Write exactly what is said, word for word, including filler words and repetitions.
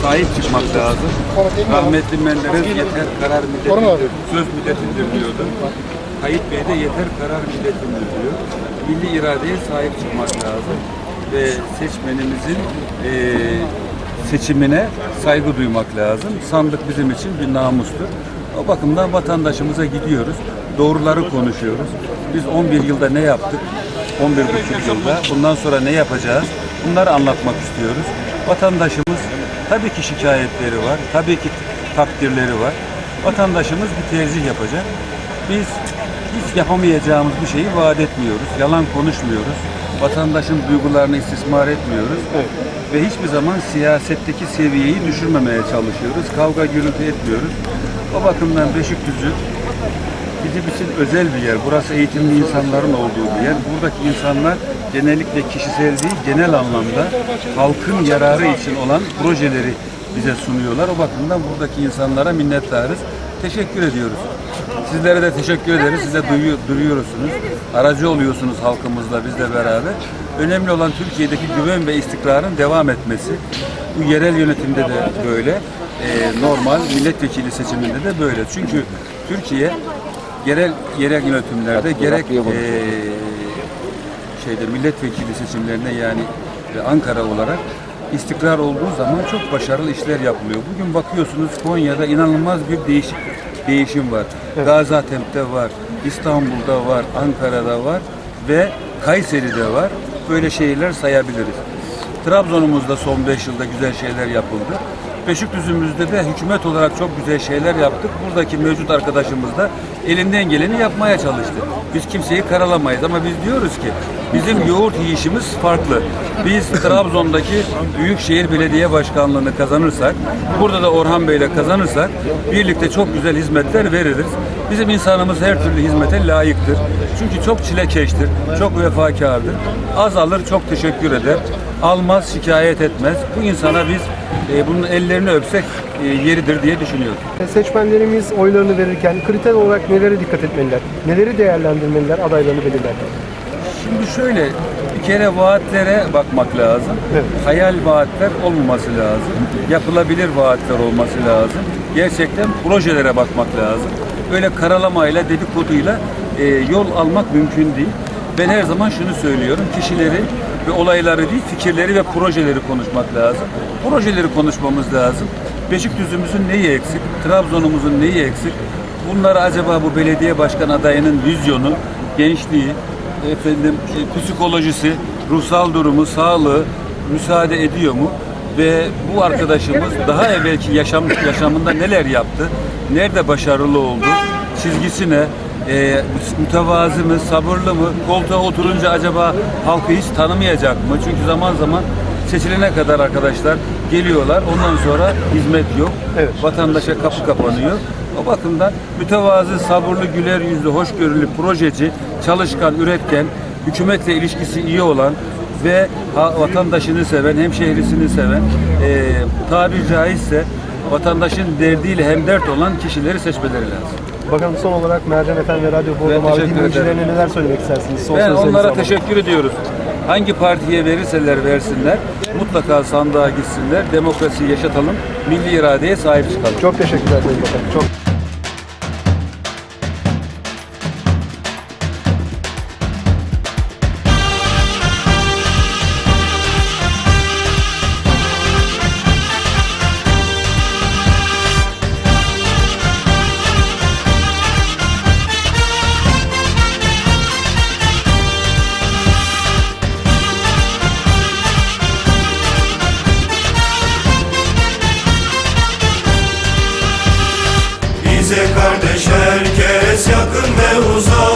sahip çıkmak lazım. Rahmetli Menderes yeter karar milletindir, söz milletindir diyordu. Tayyip Bey de yeter karar milletindir diyor. Milli iradeye sahip çıkmak lazım ve seçmenimizin e, seçimine saygı duymak lazım. Sandık bizim için bir namustur. O bakımdan vatandaşımıza gidiyoruz, doğruları konuşuyoruz. Biz on bir yılda ne yaptık? on bir buçuk yılda. Bundan sonra ne yapacağız? Bunları anlatmak istiyoruz. Vatandaşımız tabii ki şikayetleri var, tabii ki takdirleri var. Vatandaşımız bir tercih yapacak. Biz hiç yapamayacağımız bir şeyi vaat etmiyoruz, yalan konuşmuyoruz. Vatandaşın duygularını istismar etmiyoruz. Evet. Ve hiçbir zaman siyasetteki seviyeyi düşürmemeye çalışıyoruz. Kavga gürültü etmiyoruz. O bakımdan Beşikdüzü bizim için özel bir yer. Burası eğitimli insanların olduğu bir yer. Buradaki insanlar genellikle kişisel değil, genel anlamda halkın yararı için olan projeleri bize sunuyorlar. O bakımdan buradaki insanlara minnettarız. Teşekkür ediyoruz. Sizlere de teşekkür ederiz. Siz de duyuyorsunuz. Aracı oluyorsunuz halkımızla, bizle beraber. Önemli olan Türkiye'deki güven ve istikrarın devam etmesi. Bu yerel yönetimde de böyle. Ee, normal milletvekili seçiminde de böyle. Çünkü Türkiye yerel yerel yönetimlerde gerek e, şeyde milletvekili seçimlerine yani e, Ankara olarak istikrar olduğu zaman çok başarılı işler yapılıyor. Bugün bakıyorsunuz Konya'da inanılmaz bir değişik değişim var. Evet. Gaziantep'te var, İstanbul'da var, Ankara'da var ve Kayseri'de var. Böyle şehirler sayabiliriz. Trabzon'umuzda son beş yılda güzel şeyler yapıldı. Beşikdüzü'müzde de hükümet olarak çok güzel şeyler yaptık. Buradaki mevcut arkadaşımız da elinden geleni yapmaya çalıştı. Biz kimseyi karalamayız ama biz diyoruz ki bizim yoğurt yiyişimiz farklı. Biz Trabzon'daki Büyükşehir Belediye Başkanlığı'nı kazanırsak, burada da Orhan Bey'le kazanırsak birlikte çok güzel hizmetler veririz. Bizim insanımız her türlü hizmete layıktır. Çünkü çok çilekeştir, çok vefakardır. Az alır, çok teşekkür eder. Almaz, şikayet etmez. Bu insana biz e, bunun ellerini öpsek e, yeridir diye düşünüyorum. Seçmenlerimiz oylarını verirken kriter olarak nelere dikkat etmeliler? Neleri değerlendirmeliler adaylarını belirlerken? Şimdi şöyle, bir kere vaatlere bakmak lazım. Evet. Hayal vaatler olmaması lazım. Yapılabilir vaatler olması lazım. Gerçekten projelere bakmak lazım. Öyle karalamayla, dedikoduyla e, yol almak mümkün değil. Ben her zaman şunu söylüyorum, kişileri ve olayları değil, fikirleri ve projeleri konuşmak lazım. Projeleri konuşmamız lazım. Beşikdüzü'müzün neyi eksik, Trabzon'umuzun neyi eksik? Bunları acaba bu belediye başkan adayının vizyonu, gençliği, efendim e, psikolojisi, ruhsal durumu, sağlığı müsaade ediyor mu? Ve bu arkadaşımız daha evvelki yaşam, yaşamında neler yaptı, nerede başarılı oldu, çizgisi ne? E, mütevazı mı, sabırlı mı, koltuğa oturunca acaba halkı hiç tanımayacak mı? Çünkü zaman zaman seçilene kadar arkadaşlar geliyorlar, ondan sonra hizmet yok, evet. Vatandaşa kapı kapanıyor. O bakımdan mütevazı, sabırlı, güler yüzlü, hoşgörülü, projeci, çalışkan, üretken, hükümetle ilişkisi iyi olan ve vatandaşını seven, hemşehrisini seven, e, tabiri caizse vatandaşın derdiyle hemdert olan kişileri seçmeleri lazım. Bakalım son olarak Mercan Efendi ve Radyo Programı abi dinleyicilerine neler söylemek istersiniz? Son ben onlara alalım. Teşekkür ediyoruz. Hangi partiye verirseler versinler, mutlaka sandığa gitsinler, demokrasiyi yaşatalım, milli iradeye sahip çıkalım. Çok teşekkürler Sayın Bakan. Çok Bize kardeş herkes yakın ve uzak.